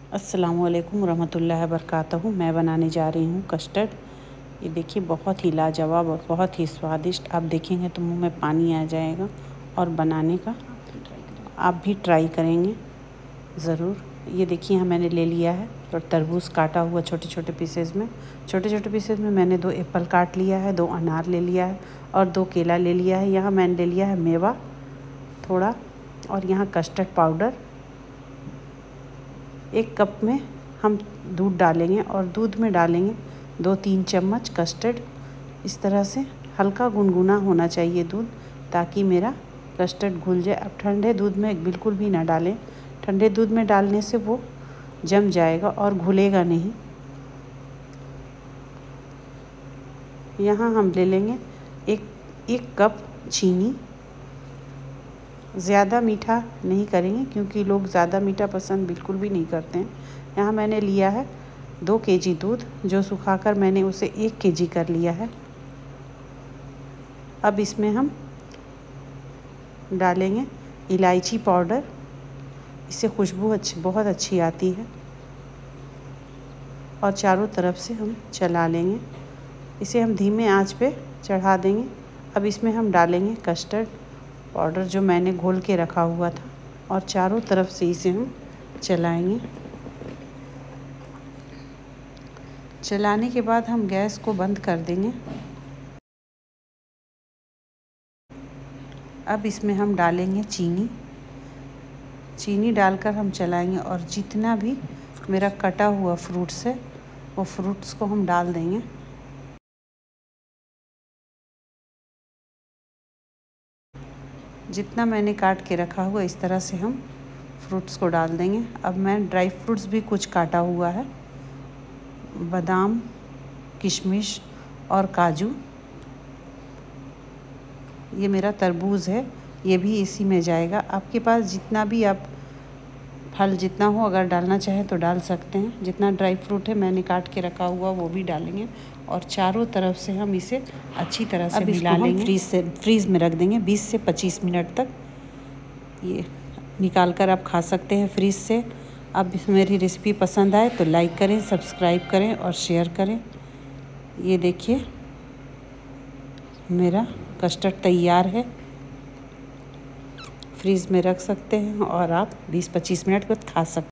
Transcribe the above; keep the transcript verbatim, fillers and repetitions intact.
अस्सलामुअलैकुम रहमतुल्लाहि वबरकातुहू। मैं बनाने जा रही हूँ कस्टर्ड। ये देखिए बहुत ही लाजवाब और बहुत ही स्वादिष्ट। आप देखेंगे तो मुंह में पानी आ जाएगा। और बनाने का आप भी ट्राई करेंगे ज़रूर। ये देखिए यहाँ मैंने ले लिया है और तरबूज काटा हुआ छोटे छोटे पीसेस में। छोटे छोटे पीसेस में मैंने दो एप्पल काट लिया है, दो अनार ले लिया है और दो केला ले लिया है। यहाँ मैंने ले लिया है मेवा थोड़ा, और यहाँ कस्टर्ड पाउडर एक कप में हम दूध डालेंगे और दूध में डालेंगे दो तीन चम्मच कस्टर्ड। इस तरह से हल्का गुनगुना होना चाहिए दूध, ताकि मेरा कस्टर्ड घुल जाए। अब ठंडे दूध में बिल्कुल भी ना डालें, ठंडे दूध में डालने से वो जम जाएगा और घुलेगा नहीं। यहाँ हम ले लेंगे एक एक कप चीनी। ज़्यादा मीठा नहीं करेंगे क्योंकि लोग ज़्यादा मीठा पसंद बिल्कुल भी नहीं करते हैं। यहाँ मैंने लिया है दो केजी दूध, जो सुखाकर मैंने उसे एक केजी कर लिया है। अब इसमें हम डालेंगे इलायची पाउडर, इससे खुशबू अच्छी बहुत अच्छी आती है। और चारों तरफ से हम चला लेंगे। इसे हम धीमे आंच पे चढ़ा देंगे। अब इसमें हम डालेंगे कस्टर्ड पाउडर जो मैंने घोल के रखा हुआ था, और चारों तरफ से इसे हम चलाएंगे। चलाने के बाद हम गैस को बंद कर देंगे। अब इसमें हम डालेंगे चीनी। चीनी डालकर हम चलाएंगे और जितना भी मेरा कटा हुआ फ्रूट्स है वो फ्रूट्स को हम डाल देंगे। जितना मैंने काट के रखा हुआ इस तरह से हम फ्रूट्स को डाल देंगे। अब मैं ड्राई फ्रूट्स भी कुछ काटा हुआ है, बादाम, किशमिश और काजू। ये मेरा तरबूज है, ये भी इसी में जाएगा। आपके पास जितना भी आप फल जितना हो, अगर डालना चाहे तो डाल सकते हैं। जितना ड्राई फ्रूट है मैंने काट के रखा हुआ वो भी डालेंगे। और चारों तरफ से हम इसे अच्छी तरह से मिला लेंगे। फ्रीज से फ्रीज में रख देंगे बीस से पच्चीस मिनट तक। ये निकाल कर आप खा सकते हैं फ्रीज से। अब मेरी रेसिपी पसंद आए तो लाइक करें, सब्सक्राइब करें और शेयर करें। ये देखिए मेरा कस्टर्ड तैयार है। फ्रीज में रख सकते हैं और आप बीस पच्चीस मिनट बाद खा सकते हैं।